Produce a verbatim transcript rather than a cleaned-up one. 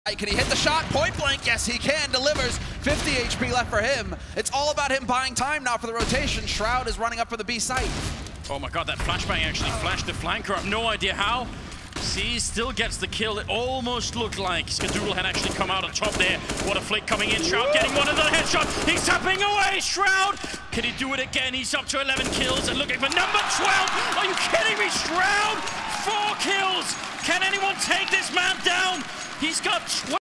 Can he hit the shot? Point blank, yes he can. Delivers. fifty H P left for him. It's all about him buying time now for the rotation. Shroud is running up for the B site. Oh my god, that flashbang actually flashed the flanker. I have no idea how. C still gets the kill. It almost looked like Skadoodle had actually come out on top there. What a flick coming in. Shroud getting one another headshot. He's tapping away. Shroud. Can he do it again? He's up to eleven kills and looking for number twelve. Are you kidding me? Shroud, four kills. Can anyone take this man down? He's got twelve.